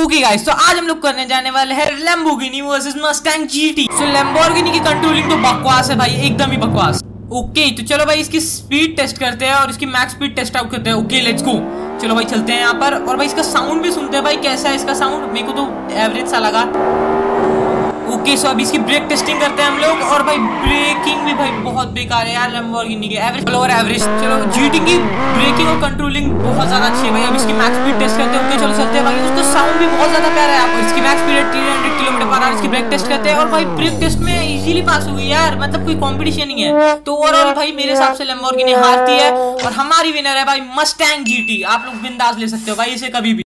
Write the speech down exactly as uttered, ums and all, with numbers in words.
Okay guys, तो आज हम लोग करने जाने वाले हैं Lamborghini versus Mustang GT. So Lamborghini की कंट्रोलिंग तो बकवास है भाई, एकदम ही बकवास। ओके तो चलो भाई इसकी स्पीड टेस्ट करते हैं और इसकी मैक्स स्पीड टेस्ट आउट करते हैं। Okay let's go. चलो भाई चलते हैं यहाँ पर और भाई इसका साउंड भी सुनते हैं भाई, कैसा है इसका साउंड। मेरे को तो एवरेज सा लगा। ओके सो अभी इसकी ब्रेक टेस्टिंग करते हैं हम लोग और भाई ब्रेकिंग भी भाई बहुत बेकार है यार लैम्बोर्गिनी के। एवरेज और एवरेज। चलो जीटी की ब्रेकिंग और कंट्रोलिंग बहुत ज्यादा अच्छी है भाई। अब इसकी मैक्स स्पीड टेस्ट करते हैं। ओके चलो चलते हैं भाई। उसका साउंड भी बहुत ज्यादा प्यारा है। इसकी मैक्स स्पीड तीन सौ किलोमीटर पर आवर। इसकी ब्रेक टेस्ट करते हैं और भाई ब्रेक टेस्ट में इजीली पास हो गई यार, मतलब कोई कंपटीशन नहीं है। तो ओवरऑल भाई मेरे हिसाब से लैम्बोर्गिनी हारती है और हमारी विनर है भाई मस्टैंग जीटी। आप लोग बिंदास ले सकते हो भाई इसे कभी भी।